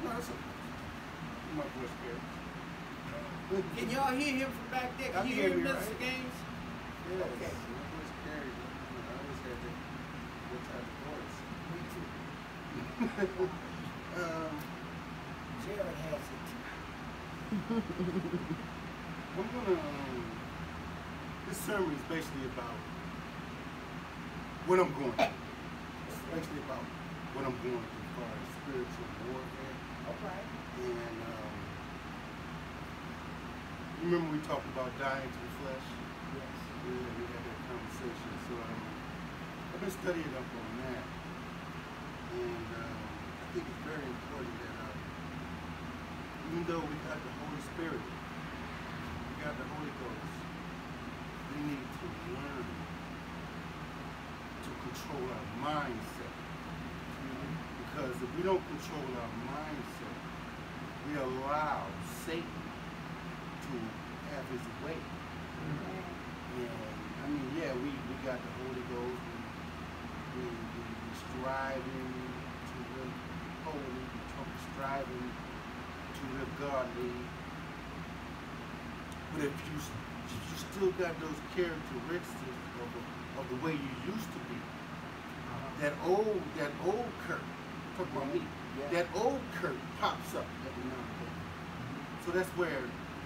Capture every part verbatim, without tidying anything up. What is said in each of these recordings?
No, that's okay. My voice scared. Can y'all hear him from back there? Can I you can hear hear him, you, Mister right? Gaines? Yes. Okay. My voice scared. I always had that, that type of voice. Me too. um, Jared has it. I'm gonna. Um, this sermon is basically about what I'm going through. It's basically about what I'm going through as far as spiritual warfare. Okay. And um, you remember we talked about dying to the flesh? Yes. Yeah, we had that conversation. So um, I've been studying up on that. And um, I think it's very important that uh, even though we got the Holy Spirit, we got the Holy Ghost, we need to learn to control our mindset. Mm-hmm. Because if we don't control our mindset, we allow Satan to have his way. Mm-hmm. And I mean, yeah, we, we got the Holy Ghost, we, we, we, we striving to live holy, we striving to live godly. But if you, you still got those characteristics of, of the way you used to be, uh-huh. that old that old Kurt, talk about me, yeah. that old Kurt pops up every now and then. So that's where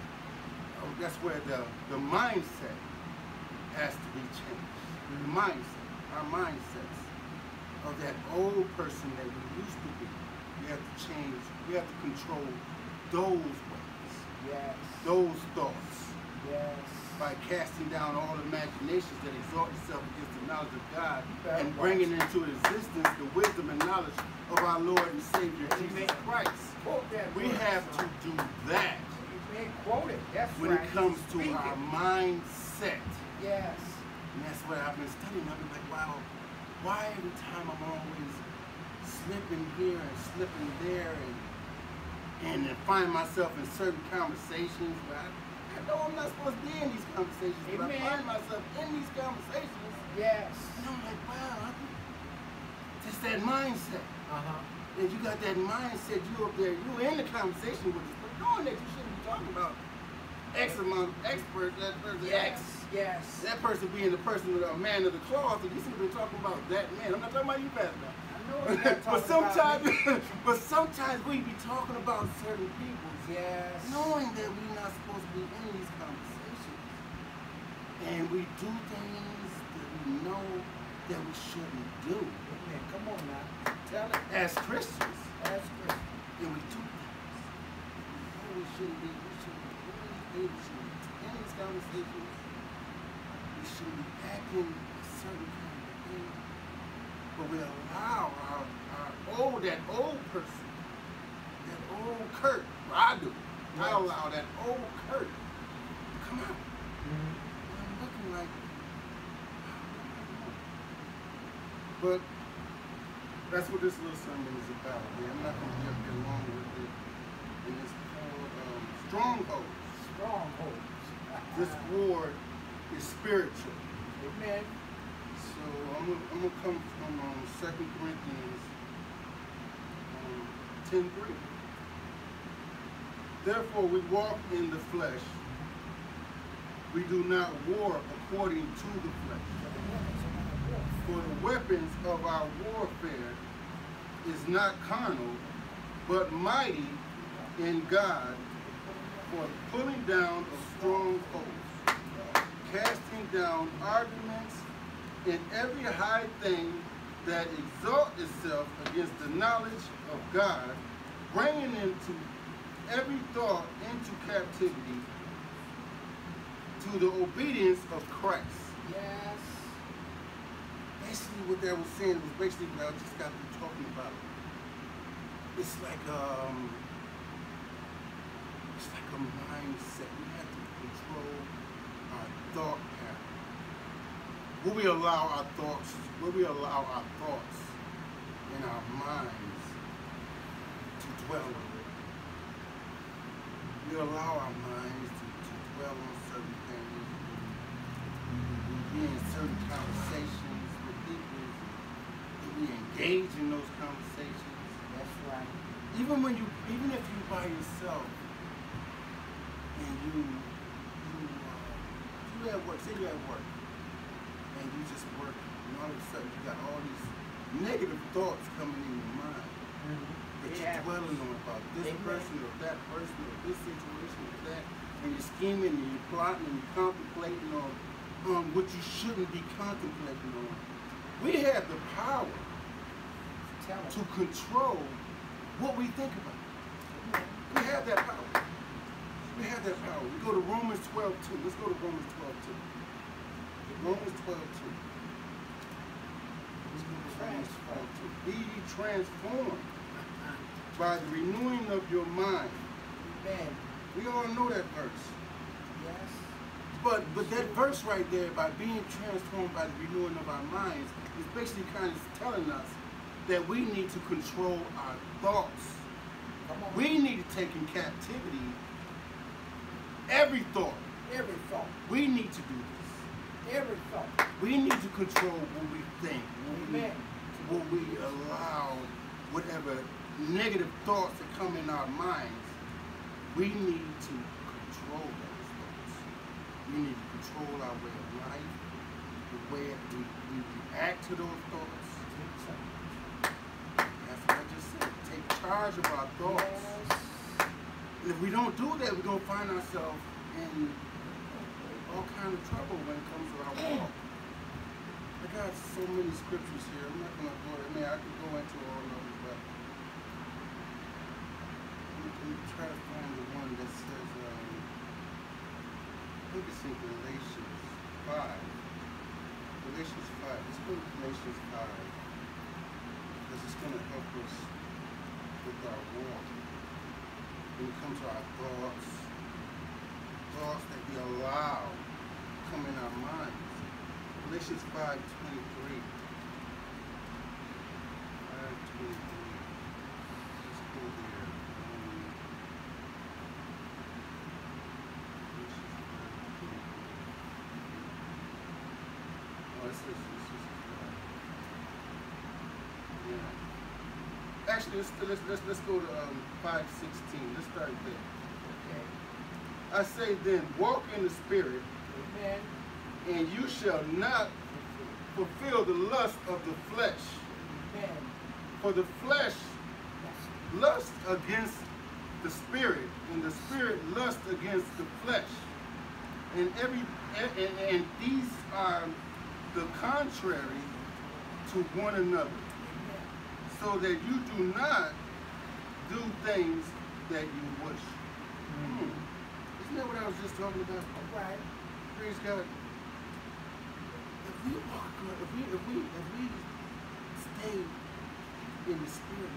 uh, that's where the the mindset has to be changed. Mm-hmm. The mindset, our mindsets of that old person that we used to be. We have to change. We have to control those ways. Yes. Those thoughts. Yes. By casting down all imaginations that exalt itself against the knowledge of God, that and was. bringing into existence the wisdom and knowledge of our Lord and Savior Amen. Jesus Christ. We word, have son. to do that. Amen. Quote it. That's when right. it comes to Speak our it. mindset. Yes. And that's what I've been studying. I've been like, wow, why every time I'm always slipping here and slipping there, and and then find myself in certain conversations where I, I know I'm not supposed to be in these conversations, but Amen. I find myself in these conversations. Yes. And I'm like, wow, just that mindset. Uh-huh. If you got that mindset, you up there, you in the conversation with us, but knowing that you shouldn't be talking about X amount of experts, that person Yes. X. Yes. That person being the person, a man of the cloth, and you should have been talking about that man. I'm not talking about you, Pastor. But sometimes, but sometimes we be talking about certain people, yes, knowing that we're not supposed to be in these conversations, and we do things that we know that we shouldn't do. Amen. Come on now, tell it. As Christians, as Christians, and we do things. We know we shouldn't be. We shouldn't be doing these things. We shouldn't be in these conversations. We shouldn't be acting a certain kind of way. But we allow our, our old, that old person, that old Kurt, well, I do, yes. I allow that old Kurt to come out. Mm-hmm. And I'm looking like, but that's what this little sermon is about. Man. I'm not going to get along with it. And it's called um, Strongholds. Strongholds. This war is spiritual. Amen. So I'm gonna, I'm gonna come from um, Second Corinthians um, ten three. Therefore we walk in the flesh. We do not war according to the flesh. For the weapons of our warfare is not carnal, but mighty in God for the pulling down of strongholds, casting down arguments in every high thing that exalts itself against the knowledge of God, bringing into every thought into captivity to the obedience of Christ. Yes. Basically what that was saying was basically what I just got through talking about. It's like um it's like a mindset. We have to control our thought pattern. Will we allow our thoughts, will we allow our thoughts in our minds to dwell on it? We allow our minds to, to dwell on certain things. We be in certain conversations with people, and we engage in those conversations. That's right. even when you, even if you by yourself and you, you, uh, you at work, say you're at work, and you just work, and all of a sudden you got all these negative thoughts coming in your mind Mm-hmm. that Yeah. you're dwelling on about this Amen. person or that person or this situation or that, and you're scheming and you're plotting and you're contemplating on um, what you shouldn't be contemplating on. We have the power Tell to him. control what we think about. We have that power. We have that power. We go to Romans twelve two. Let's go to Romans twelve two. Romans twelve two. Let's go to Romans twelve two. Be ye transformed by the renewing of your mind. Amen. We all know that verse. Yes. But but that verse right there, by being transformed by the renewing of our minds, is basically kind of telling us that we need to control our thoughts. Come on. We need to take in captivity every thought. Every thought. We need to do this. Every thought. We need to control what we think, what we, Amen. what we allow, whatever negative thoughts that come in our minds. We need to control those thoughts. We need to control our way of life, the way we, we react to those thoughts. That's what I just said. Take charge of our thoughts. Yes. And if we don't do that, we're going to find ourselves in all kind of trouble when it comes to our walk. I got so many scriptures here. I'm not going to go there. Man, I could go into all of them, but let me try to find the one that says, um, I think it's in Galatians five. Galatians five. Let's go to Galatians five. Because it's going to help us with our walk. When it comes to our thoughts, thoughts that we allow come in our minds. Galatians five twenty-three. five twenty-three. Let's go there. Um, Galatians five twenty-three. Oh, it says, it says, uh, yeah. Actually, let's, let's, let's, let's go to um, five sixteen. Let's start there. Okay. I say then, walk in the Spirit, Amen. and you shall not fulfill the lust of the flesh. Amen. For the flesh Yes. lusts against the Spirit, and the Spirit lusts against the flesh. And every and, and, and these are the contrary to one another, Amen. so that you do not do things that you wish. Hmm. Isn't that what I was just talking about? All right. Praise God. If we walk, if we, if we, if we stay in the Spirit,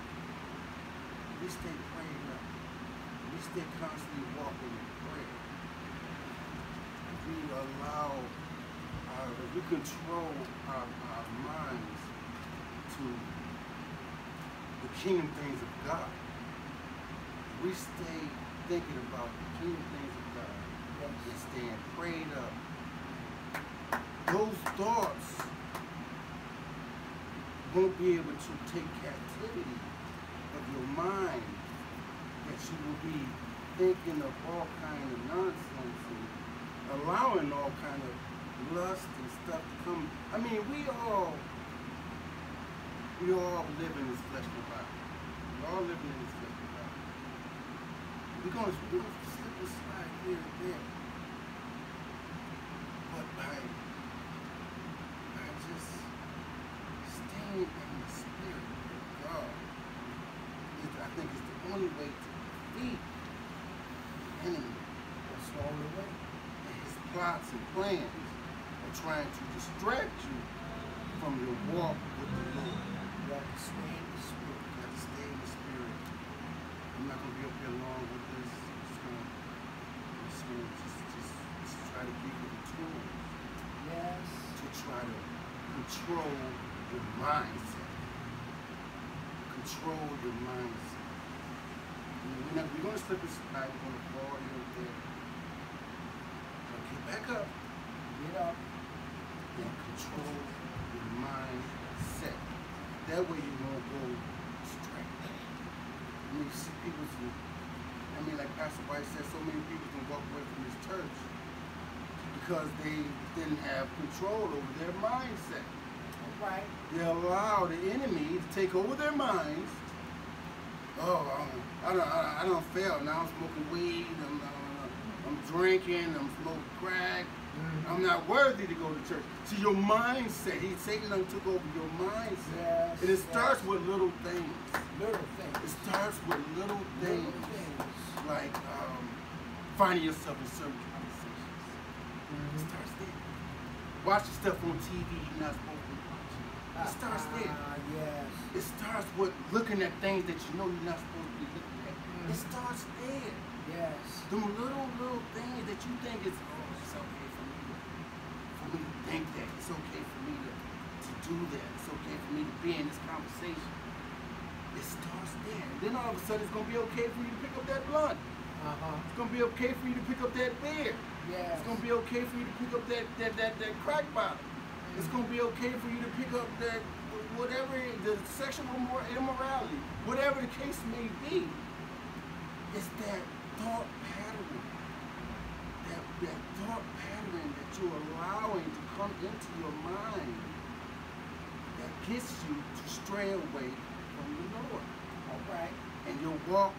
we stay praying up, we stay constantly walking in prayer. If we allow, our, if we control our, our minds to the kingdom things of God, we stay thinking about the kingdom things of God, and staying prayed up. Those thoughts won't be able to take captivity of your mind, that you will be thinking of all kind of nonsense and allowing all kind of lust and stuff to come. I mean, we all, we all live in this fleshly body. We all live in this fleshly body. We're going to, we're going to slip and slide here and there. But by, by just staying in the Spirit of God, is, I think is the only way to defeat the enemy. That's the only way. And his plots and plans are trying to distract you from your walk with the Lord. You have to stay in the Spirit. You have to stay in the Spirit. I'm not going to be up here long with this. I'm just going to just, gonna just, just, just try to give you the tools Yes. to try to control your mindset. Control your mindset. You know, we're, not, we're going to slip and slide. We're going to fall here and there. But get back up Get up. and control your mindset. That way you won't go astray. mean, you see people, who, I mean, like Pastor White said, so many people can walk away from this church because they didn't have control over their mindset. Right. They allow the enemy to take over their minds. Oh, I'm, I don't, I, I don't fail. Now I'm smoking weed. I'm, uh, I'm drinking. I'm smoking crack. Mm-hmm. I'm not worthy to go to church. See, your mindset. He Satan done took over your mindset. Yes, and it yes. starts with little things. Little things. It starts with little things, Little things. like um, finding yourself in certain conversations. Mm-hmm. It starts there. Watching stuff on T V you're not supposed to be watching. It starts there. Ah, yes. It starts with looking at things that you know you're not supposed to be looking at. Mm. It starts there. Yes. Them little, little things that you think is, oh, it's okay for me to, for me to think that. It's okay for me to, to do that. It's okay for me to be in this conversation. It starts there. And then all of a sudden it's going to be okay for you to pick up that blunt. Uh-huh. It's going to be okay for you to pick up that beer. Yes. It's going to be okay for you to pick up that, that, that, that crack bottle. Mm. It's going to be okay for you to pick up that, whatever, the sexual immorality, whatever the case may be. It's that thought pattern, that, that thought pattern that you're allowing to come into your mind that gets you to stray away from the Lord. All right. And you'll walk,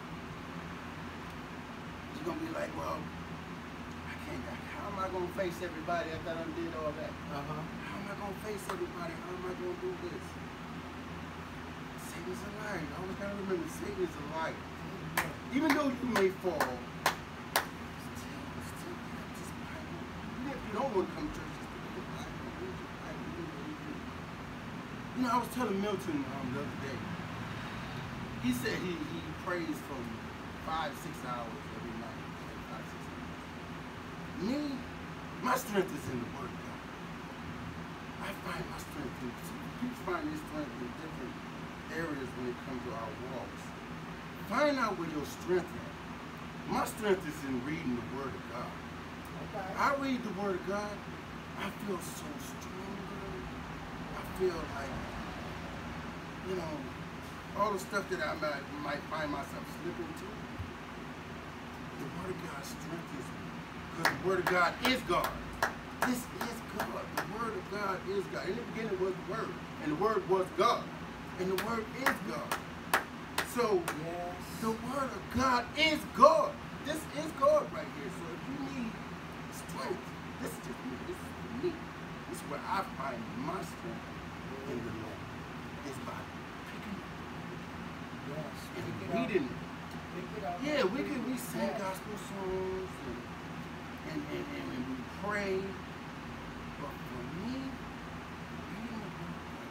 you're going to be like, well, I can't, how am I going to face everybody after I done did all that? Uh-huh. How am I going to face everybody? How am I going to do this? Satan is a liar. You always got to remember, Satan is a liar. Even though you may fall, still, still pick up this Bible. Even if you don't want to come to church, just pick up the Bible. Read your Bible. Read what you do. You know, I was telling Milton um, the other day. He said he, he prays from five, six hours every night. Like five, six hours. Me, my strength is in the Word of God. I find my strength in, people find their strength in different areas when it comes to our walks. Find out where your strength is. My strength is in reading the Word of God. Okay. I read the Word of God, I feel so stronger. I feel like, you know, all the stuff that I might, might find myself slipping to, the Word of God strengthens me. Because the Word of God is God. This is God. The Word of God is God. In the beginning was the Word, and the Word was God, and the Word is God. So, yes. The Word of God is God. This is God right here. So if you need strength, this is just me. This is for me. This is where I find my strength in the Lord. Is by picking up Yes. and Pick it reading up. it. Pick it up. Yeah, we can we sing Yes. gospel songs and and, and, and, and we pray. But for me, reading the Word of God,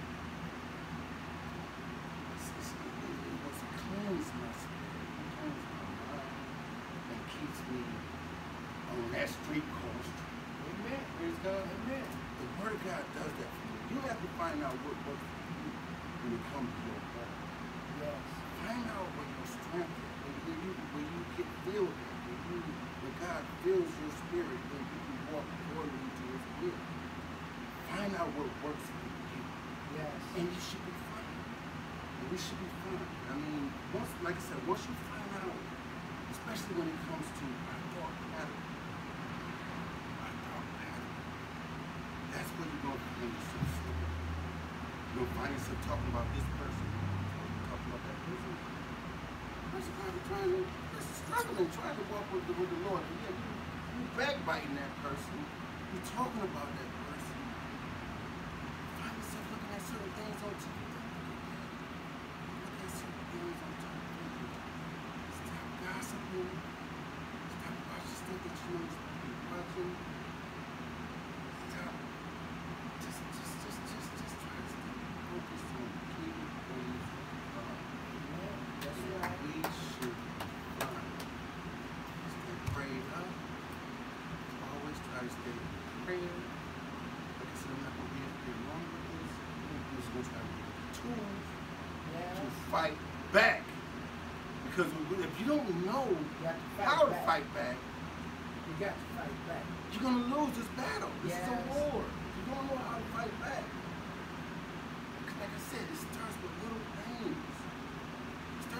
it's, it's, it, it was cleanse my spirit, it cleanse my mind, and keeps me on that street course. Amen. Praise God. Amen. The Word of God does that for you. You have to find out what works for you when it comes to your walk. Yes. Find out where your strength is, where you, where you, where you get filled at, where, you, where God fills your spirit, where you can walk according to His will. Find out what works for you. Yes. And you should be fine. And we should be fine. I mean, once, like I said, once you find out, especially when it comes to our thought pattern, our thought pattern, that's where you're going to find yourself slipping. You're going to find yourself talking about this person, talking about that person. The person probably trying to, person struggling, trying to walk with the, with the Lord. But yeah, you, you backbiting that person. You're talking about that person. Find yourself looking at certain things on T V. Look at certain things on T V. Stop gossiping. Stop watching stuff that you know you're supposed to be watching. Stop. Just, just, just, just, just try to stay focused on the key things of God. Amen. That's And right. we should find. Stay prayed up. Always try to stay praying. Like I said, I'm not going to be able to get along with this. I'm just going to try to get the tools Yes. to fight back. Because if you don't know You have to fight how to back. fight back, You got to fight back. you're going to lose this battle. This is a Yes. war. You don't know how to fight back. Because like I said, it starts with little things. It starts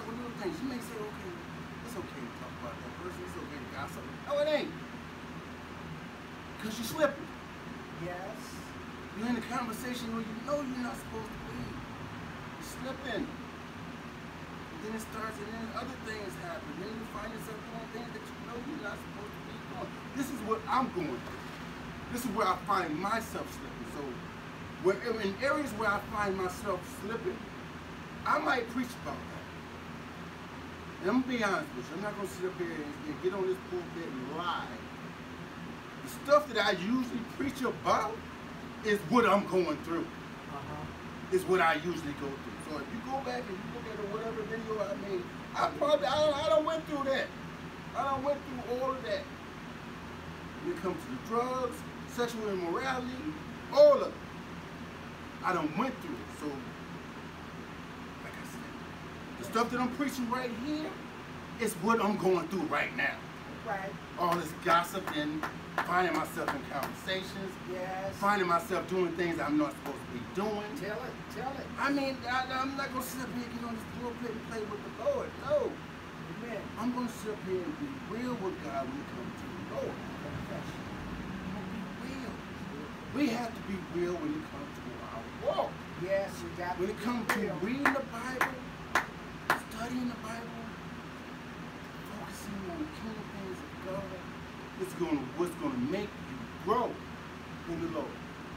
up with little things. You may say, okay, it's okay to talk about that person. It's okay to gossip. No, it ain't. Because you're slipping. Yes. You're in a conversation where you know you're not supposed to be. You're slipping. And then it starts, and then other things happen. Then you find yourself doing things that you know you're not supposed to be doing. This is what I'm going through. This is where I find myself slipping. So, wherever in areas where I find myself slipping, I might preach about that. And I'm gonna be honest with you. I'm not gonna sit up here and, and get on this pulpit and lie. The stuff that I usually preach about is what I'm going through. Uh-huh. Is what I usually go through. So if you go back and you look at whatever video I made, I probably I don't I don't went through that. I don't went through all of that. When it comes to the drugs, sexual immorality, all of it. I done went through it. So like I said, the stuff that I'm preaching right here is what I'm going through right now. Right. All this gossip and finding myself in conversations, Yes. finding myself doing things I'm not supposed to be doing. Tell it. Tell it. I mean, I, I'm not going to sit up here and get on this pulpit and play with the Lord. No. Amen. I'm going to sit up here and be real with God when it comes to the Lord. Confession. I'm going to be real. We have to be real when it comes to our walk. Yes, you got When it comes to real. reading the Bible, studying the Bible, focusing on the kingdom things of God, it's going to, what's going to make you grow in the Lord.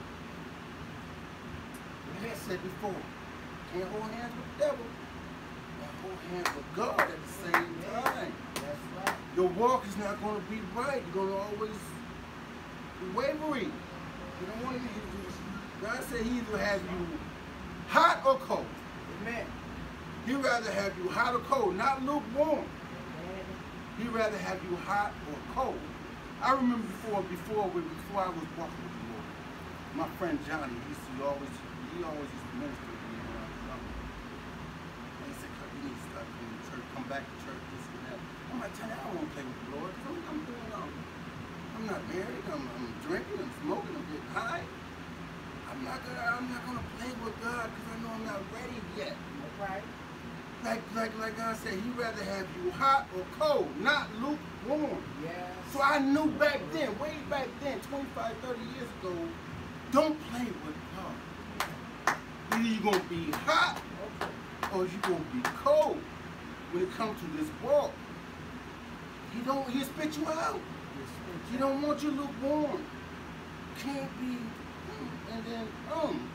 Like I said before, can't hold hands with the devil, but hold hands with God at the same time. That's right. Your walk is not going to be right. You're going to always be wavering. You don't want to be. God said He either have you hot or cold. Amen. He'd rather have you hot or cold, not lukewarm. Amen. He'd rather have you hot or cold. I remember before, before, when, before I was walking with the Lord, my friend Johnny, he used to always, he always used to minister to me when I was young. And he said, "You need to start coming to church, come back to church, this and that." I'm like, "Johnny, I don't want to play with the Lord. I'm, I'm doing, um, I'm not married. I'm, I'm drinking. I'm smoking. I'm getting high. I'm not gonna, I'm not gonna play with God because I know I'm not ready yet." That's right. Like, like, like God said, He'd rather have you hot or cold, not lukewarm. Yes. So I knew back then, way back then, twenty-five, thirty years ago, don't play with God. Either you're going to be hot or you're going to be cold when it comes to this walk. He don't, He'll spit you out. He don't want you lukewarm. Can't be, mm, and then, um.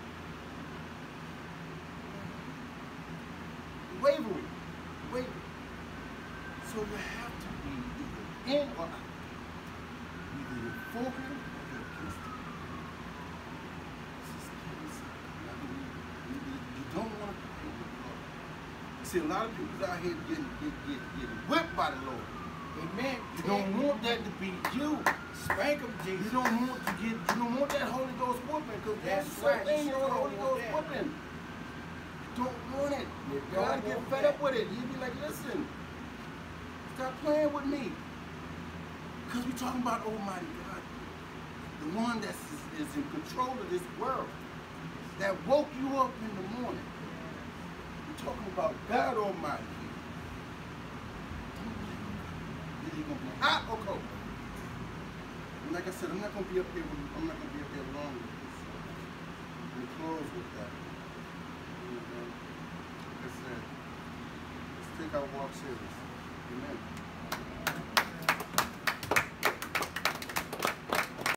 Wavering, wavering. So you have to be either in or out. Either you're for Him or you're against Him. This is inside. You, you, you don't want to play with the Lord. You see, a lot of people out here getting, get, get, getting whipped by the Lord. Amen. You don't want that to be you. Spank them, Jesus. You don't want to get. You don't want that Holy Ghost whooping, because That's that's right. something You you sure the Holy don't want Ghost that. whooping. Don't want it. You You gotta don't get want fed that. up with it. You be like, listen, stop playing with me. Because we're talking about Almighty God, the one that is, is in control of this world, that woke you up in the morning. We're talking about God Almighty here. Either you're gonna be hot or cold. And like I said, I'm not gonna be up here. With, I'm not gonna be up here long with this. I'm gonna close with that. Like I said, let's take our walk serious.